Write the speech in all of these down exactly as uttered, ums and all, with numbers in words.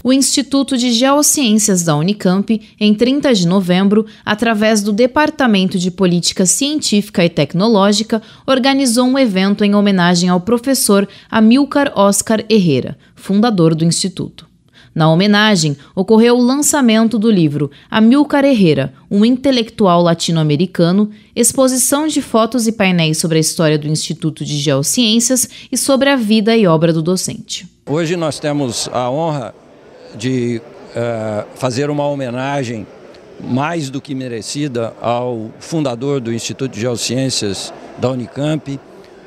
O Instituto de Geociências da Unicamp, em trinta de novembro, através do Departamento de Política Científica e Tecnológica, organizou um evento em homenagem ao professor Amílcar Óscar Herrera, fundador do Instituto. Na homenagem, ocorreu o lançamento do livro Amílcar Herrera, um intelectual latino-americano, exposição de fotos e painéis sobre a história do Instituto de Geociências e sobre a vida e obra do docente. Hoje nós temos a honra de uh, fazer uma homenagem mais do que merecida ao fundador do Instituto de Geociências da Unicamp, uh,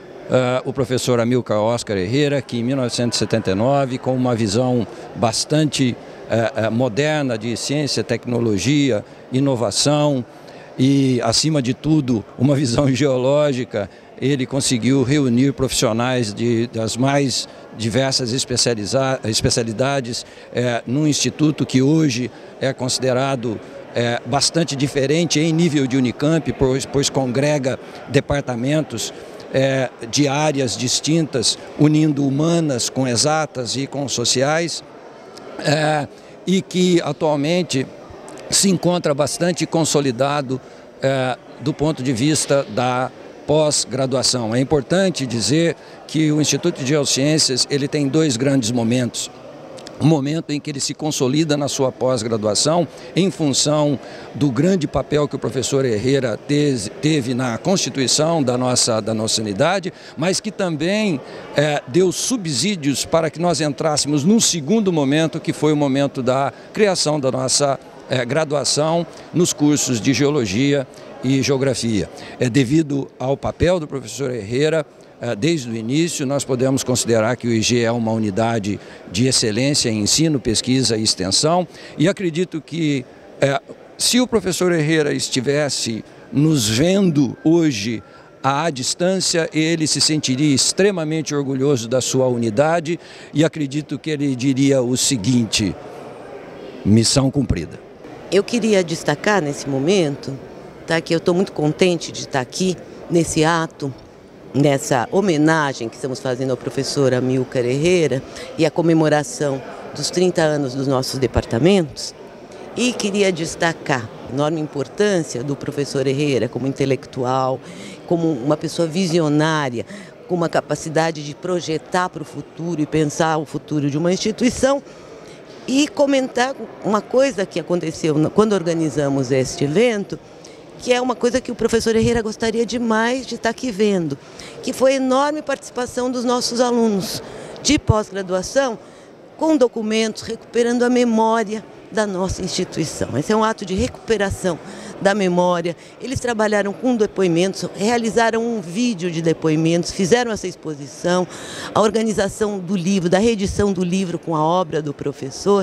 o professor Amílcar Óscar Herrera, que em mil novecentos e setenta e nove, com uma visão bastante uh, uh, moderna de ciência, tecnologia, inovação e, acima de tudo, uma visão geológica, ele conseguiu reunir profissionais de, das mais diversas especialidades é, num instituto que hoje é considerado é, bastante diferente em nível de Unicamp, pois, pois congrega departamentos é, de áreas distintas, unindo humanas com exatas e com sociais, é, e que atualmente se encontra bastante consolidado é, do ponto de vista da pós-graduação. É importante dizer que o Instituto de Geociências ele tem dois grandes momentos. Um momento em que ele se consolida na sua pós-graduação em função do grande papel que o professor Herrera teve na constituição da nossa, da nossa unidade, mas que também é, deu subsídios para que nós entrássemos num segundo momento, que foi o momento da criação da nossa é, graduação nos cursos de Geologia e Geografia. É devido ao papel do professor Herrera, desde o início, nós podemos considerar que o I G é uma unidade de excelência em ensino, pesquisa e extensão, e acredito que é, se o professor Herrera estivesse nos vendo hoje à distância, ele se sentiria extremamente orgulhoso da sua unidade e acredito que ele diria o seguinte: missão cumprida. Eu queria destacar nesse momento Tá, que eu estou muito contente de estar aqui nesse ato, nessa homenagem que estamos fazendo ao professor Amílcar Herrera e a comemoração dos trinta anos dos nossos departamentos. E queria destacar a enorme importância do professor Herrera como intelectual, como uma pessoa visionária, com uma capacidade de projetar para o futuro e pensar o futuro de uma instituição. E comentar uma coisa que aconteceu quando organizamos este evento, que é uma coisa que o professor Herrera gostaria demais de estar aqui vendo, que foi a enorme participação dos nossos alunos de pós-graduação com documentos, recuperando a memória da nossa instituição. Esse é um ato de recuperação da memória. Eles trabalharam com depoimentos, realizaram um vídeo de depoimentos, fizeram essa exposição, a organização do livro, da reedição do livro com a obra do professor.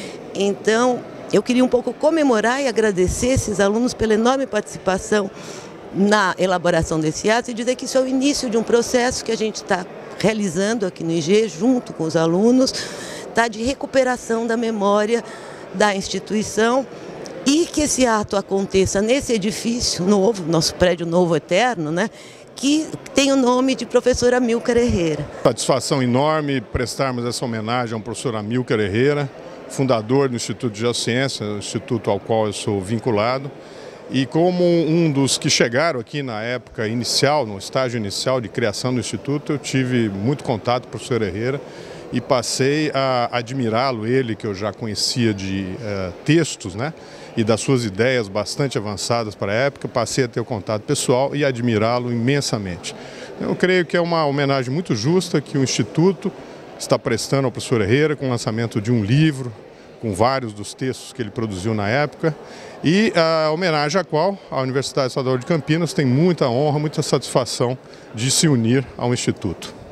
Então, eu queria um pouco comemorar e agradecer esses alunos pela enorme participação na elaboração desse ato e dizer que isso é o início de um processo que a gente está realizando aqui no I G, junto com os alunos, tá, de recuperação da memória da instituição, e que esse ato aconteça nesse edifício novo, nosso prédio novo eterno, né, que tem o nome de professor Amílcar Herrera. Satisfação enorme prestarmos essa homenagem ao professor Amílcar Herrera, fundador do Instituto de Geociências, o instituto ao qual eu sou vinculado, e como um dos que chegaram aqui na época inicial, no estágio inicial de criação do Instituto, eu tive muito contato com o professor Herrera e passei a admirá-lo, ele que eu já conhecia de uh, textos, né, e das suas ideias bastante avançadas para a época, passei a ter o contato pessoal e admirá-lo imensamente. Eu creio que é uma homenagem muito justa que o Instituto está prestando ao professor Herrera com o lançamento de um livro, com vários dos textos que ele produziu na época, e a homenagem à qual a Universidade Estadual de Campinas tem muita honra, muita satisfação de se unir ao Instituto.